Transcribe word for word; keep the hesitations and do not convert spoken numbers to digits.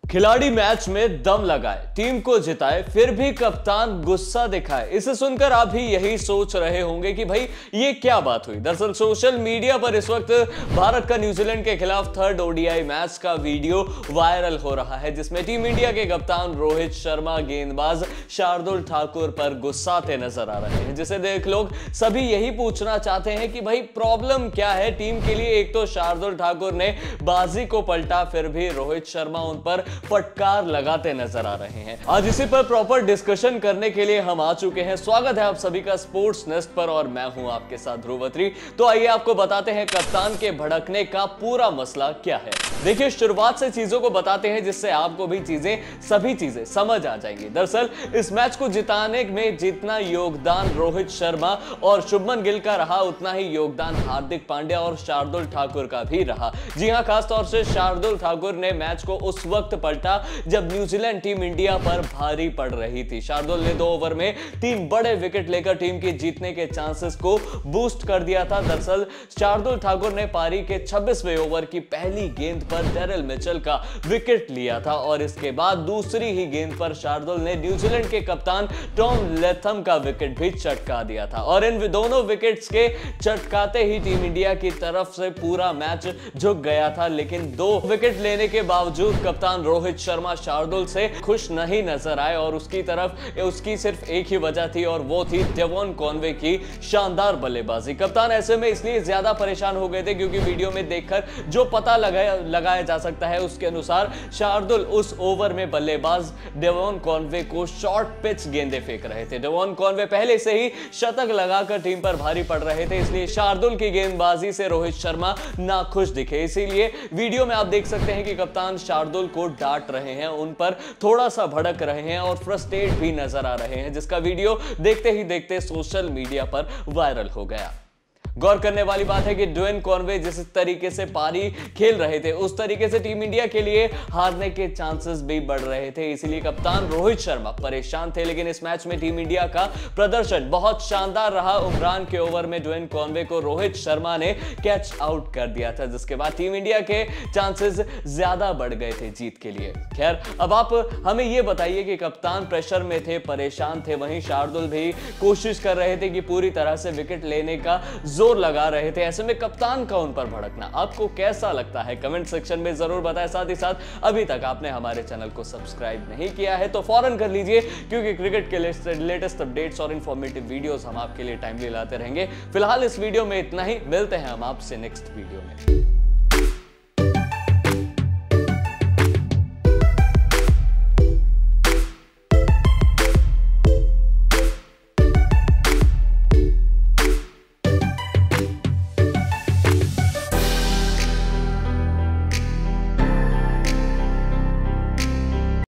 खिलाड़ी मैच में दम लगाए, टीम को जिताए, फिर भी कप्तान गुस्सा दिखाए। इसे सुनकर आप भी यही सोच रहे होंगे कि भाई ये क्या बात हुई। दरअसल सोशल मीडिया पर इस वक्त भारत का न्यूजीलैंड के खिलाफ थर्ड ओडीआई मैच का वीडियो वायरल हो रहा है, जिसमें टीम इंडिया के कप्तान रोहित शर्मा गेंदबाज शार्दुल ठाकुर पर गुस्साते नजर आ रहे हैं, जिसे देख लोग सभी यही पूछना चाहते हैं कि भाई प्रॉब्लम क्या है टीम के लिए। एक तो शार्दुल ठाकुर ने बाजी को पलटा, फिर भी रोहित शर्मा उन पर फटकार लगाते नजर आ रहे हैं। आज इसी पर प्रॉपर डिस्कशन करने के लिए हम आ चुके हैं। स्वागत है आप सभी का स्पोर्ट्स नेस्ट पर और मैं हूं आपके साथ ध्रुव अत्री। तो आइए आपको बताते हैं कप्तान के भड़कने का पूरा मसला क्या है। देखिए, शुरुआत से चीजों को बताते हैं जिससे आपको भी चीजें सभी चीजें समझ आ जाएंगी। दरअसल इस मैच को जिताने में जितना योगदान रोहित शर्मा और शुभमन गिल का रहा, उतना ही योगदान हार्दिक पांड्या और शार्दुल ठाकुर का भी रहा। जी हां, खासतौर से शार्दुल ठाकुर ने मैच को उस वक्त पलटा जब न्यूजीलैंड टीम इंडिया पर भारी पड़ रही थी। शार्दुल ने दो ओवर में तीन बड़े विकेट लेकर टीम के जीतने के चांसेस को बूस्ट कर दिया था। दरअसल शार्दुल ठाकुर ने पारी के छब्बीसवें ओवर की पहली गेंद पर डेरिल मिचेल का विकेट लिया था और इसके बाद दूसरी ही गेंद पर शार्दुल ने न्यूजीलैंड के कप्तान टॉम लेथम का विकेट भी चटका दिया था और इन दोनों विकेट्स के चटकाते ही टीम इंडिया की तरफ से पूरा मैच झुक गया था। लेकिन दो विकेट लेने के बावजूद कप्तान रोहित शर्मा शार्दुल से खुश नहीं नजर आए और उसकी तरफ उसकी सिर्फ एक ही वजह थी और वो थी डेवॉन कॉनवे की शानदार बल्लेबाजी। कप्तान ऐसे में इसलिए ज्यादा परेशान हो गए थे क्योंकि वीडियो में देखकर जो पता लगाया लगाया जा सकता है उसके अनुसार शार्दुल उस ओवर में बल्लेबाज डेवॉन कॉनवे को शॉर्ट पिच गेंदें फेंक रहे थे। डेवॉन कॉनवे पहले से ही शतक लगाकर टीम पर भारी पड़ रहे थे, इसलिए शार्दुल की गेंदबाजी से रोहित शर्मा नाखुश दिखे। इसीलिए वीडियो में आप देख सकते हैं कि कप्तान शार्दुल को डांट रहे हैं, उन पर थोड़ा सा भड़क रहे हैं और फ्रस्ट्रेट भी नजर आ रहे हैं, जिसका वीडियो देखते ही देखते सोशल मीडिया पर वायरल हो गया। गौर करने वाली बात है कि डेवन कॉनवे जिस तरीके से पारी खेल रहे थे उस तरीके से टीम इंडिया के लिए हारने के चांसेस भी बढ़ रहे थे, इसलिए कप्तान रोहित शर्मा परेशान थे। लेकिन इस मैच में टीम इंडिया का प्रदर्शन बहुत शानदार रहा। उमरान के ओवर में डेवन कॉनवे को रोहित शर्मा ने कैच आउट कर दिया था, जिसके बाद टीम इंडिया के चांसेस ज्यादा बढ़ गए थे जीत के लिए। खैर, अब आप हमें यह बताइए कि कप्तान प्रेशर में थे, परेशान थे, वहीं शार्दुल भी कोशिश कर रहे थे कि पूरी तरह से विकेट लेने का जोर लगा रहे थे। ऐसे में कप्तान का उन पर भड़कना आपको कैसा लगता है? कमेंट सेक्शन में जरूर बताएं। साथ ही साथ अभी तक आपने हमारे चैनल को सब्सक्राइब नहीं किया है तो फौरन कर लीजिए, क्योंकि क्रिकेट के लेटेस्ट अपडेट्स और इंफॉर्मेटिव वीडियोस हम आपके लिए टाइमली लाते रहेंगे। फिलहाल इस वीडियो में इतना ही, मिलते हैं हम आपसे नेक्स्ट वीडियो में।